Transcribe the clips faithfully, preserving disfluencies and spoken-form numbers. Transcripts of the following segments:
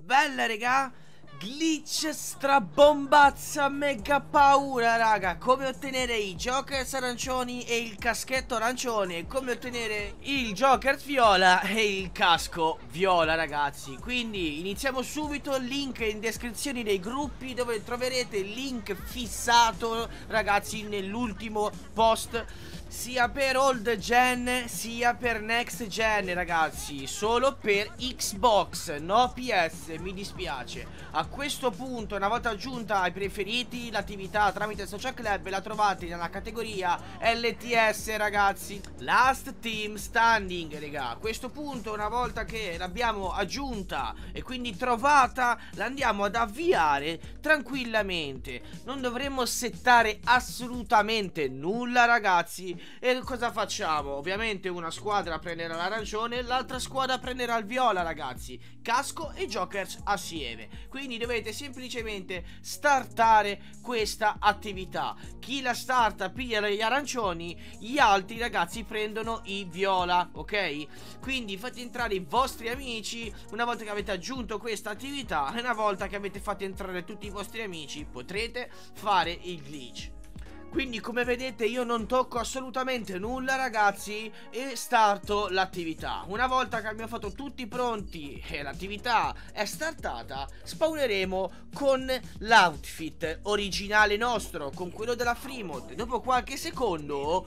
bella raga. Glitch strabombazza mega paura raga. Come ottenere i Jokers arancioni e il caschetto arancione. Come ottenere il Joker viola e il casco viola ragazzi. Quindi iniziamo subito. Link in descrizione dei gruppi, dove troverete il link fissato ragazzi nell'ultimo post, sia per old gen sia per next gen ragazzi. Solo per Xbox, no P S, mi dispiace. A questo punto, una volta aggiunta ai preferiti, l'attività tramite social club la trovate nella categoria L T S ragazzi, Last Team Standing raga. A questo punto, una volta che l'abbiamo aggiunta e quindi trovata, la andiamo ad avviare tranquillamente. Non dovremmo settare assolutamente nulla ragazzi. E cosa facciamo? Ovviamente una squadra prenderà l'arancione e l'altra squadra prenderà il viola ragazzi. Casco e Jokers assieme. Quindi dovete semplicemente startare questa attività. Chi la starta piglia gli arancioni, gli altri ragazzi prendono i viola, ok? Quindi fate entrare i vostri amici una volta che avete aggiunto questa attività, e una volta che avete fatto entrare tutti i vostri amici potrete fare il glitch. Quindi come vedete io non tocco assolutamente nulla ragazzi e starto l'attività. Una volta che abbiamo fatto tutti pronti e l'attività è startata, spawneremo con l'outfit originale nostro, con quello della Freemod. Dopo qualche secondo,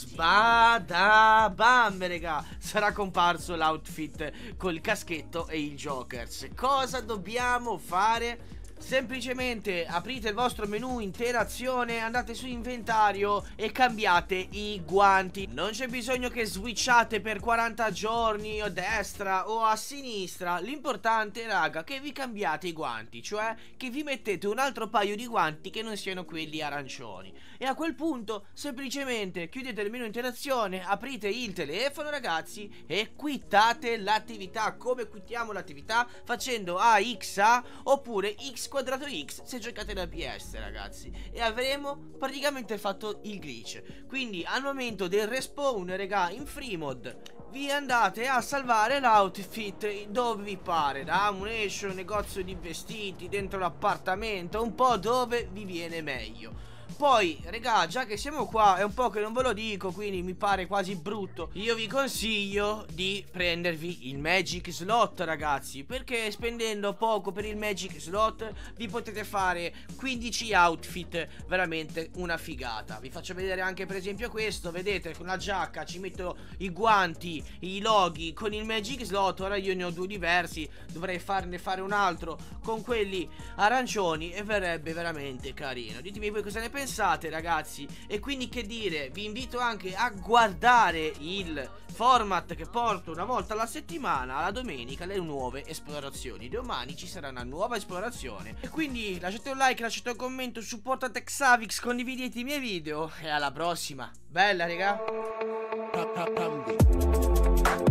sbada bam raga, sarà comparso l'outfit col caschetto e il Jokers. Cosa dobbiamo fare? Semplicemente aprite il vostro menu interazione, andate su inventario e cambiate i guanti. Non c'è bisogno che switchate per quaranta giorni a destra o a sinistra. L'importante raga che vi cambiate i guanti, cioè che vi mettete un altro paio di guanti che non siano quelli arancioni. E a quel punto semplicemente chiudete il menu interazione, aprite il telefono ragazzi e quittate l'attività. Come quittiamo l'attività? Facendo A X A oppure X quadrato X se giocate da P S ragazzi, e avremo praticamente fatto il glitch. Quindi al momento del respawn raga in Freemod vi andate a salvare l'outfit dove vi pare, da Ammunition, negozio di vestiti, dentro l'appartamento, un po' dove vi viene meglio. Poi, regà, già che siamo qua, è un po' che non ve lo dico, quindi mi pare quasi brutto. Io vi consiglio di prendervi il Magic Slot, ragazzi, perché spendendo poco per il Magic Slot vi potete fare quindici outfit, veramente una figata. Vi faccio vedere anche per esempio questo, vedete, con la giacca ci metto i guanti, i loghi, con il Magic Slot. Ora io ne ho due diversi, dovrei farne fare un altro con quelli arancioni e verrebbe veramente carino. Ditemi voi cosa ne pensate ragazzi. E quindi che dire, vi invito anche a guardare il format che porto una volta alla settimana, la domenica, le nuove esplorazioni. Domani ci sarà una nuova esplorazione. E quindi lasciate un like, lasciate un commento, supportate Xavix, condividete i miei video e alla prossima. Bella raga.